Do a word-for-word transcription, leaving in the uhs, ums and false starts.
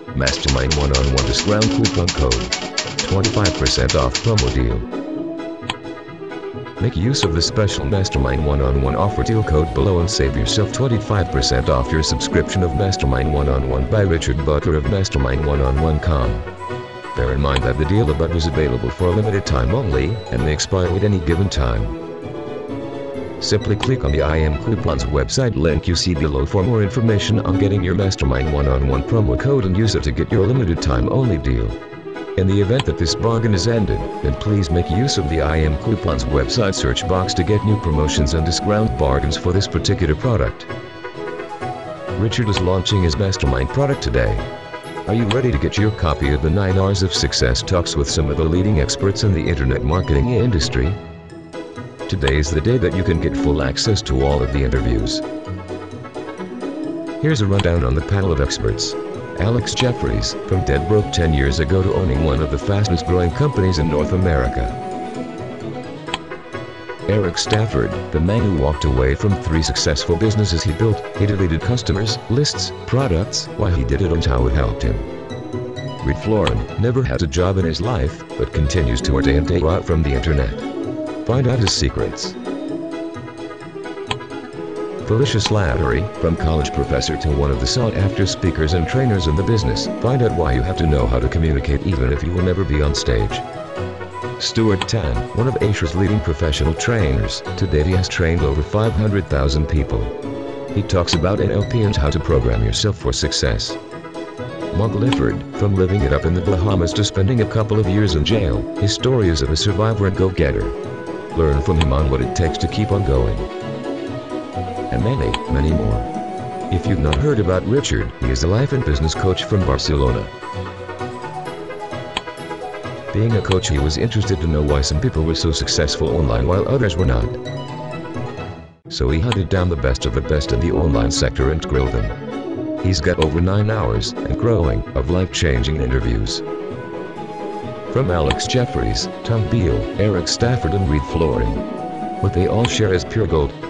Mastermind one-on-one discount coupon code. twenty-five percent off promo deal. Make use of the special Mastermind one-on-one offer deal code below and save yourself twenty-five percent off your subscription of Mastermind one-on-one by Richard Butler of mastermind one on one dot com. Bear in mind that the deal above is available for a limited time only and may expire at any given time. Simply click on the I am Coupons website link you see below for more information on getting your Mastermind one-on-one promo code and use it to get your limited time only deal. In the event that this bargain is ended, then please make use of the I am Coupons website search box to get new promotions and discount bargains for this particular product. Richard is launching his Mastermind product today. Are you ready to get your copy of the nine hours of Success Talks with some of the leading experts in the internet marketing industry? Today is the day that you can get full access to all of the interviews. Here's a rundown on the panel of experts. Alex Jeffries, from dead broke ten years ago to owning one of the fastest growing companies in North America. Erik Stafford, the man who walked away from three successful businesses he built. He deleted customers, lists, products, why he did it and how it helped him. Floren never had a job in his life, but continues to earn day in day out from the internet. Find out his secrets. Felicia Slattery, from college professor to one of the sought-after speakers and trainers in the business. Find out why you have to know how to communicate even if you will never be on stage. Stuart Tan, one of Asia's leading professional trainers. To date he has trained over five hundred thousand people. He talks about N L P and how to program yourself for success. Mark Lifford, from living it up in the Bahamas to spending a couple of years in jail, his story is of a survivor and go-getter. Learn from him on what it takes to keep on going. And many, many more. If you've not heard about Richard, he is a life and business coach from Barcelona. Being a coach, he was interested to know why some people were so successful online while others were not. So he hunted down the best of the best in the online sector and grilled them. He's got over nine hours, and growing, of life-changing interviews. From Alex Jeffries, Tom Beal, Erik Stafford and Floren. What they all share is pure gold.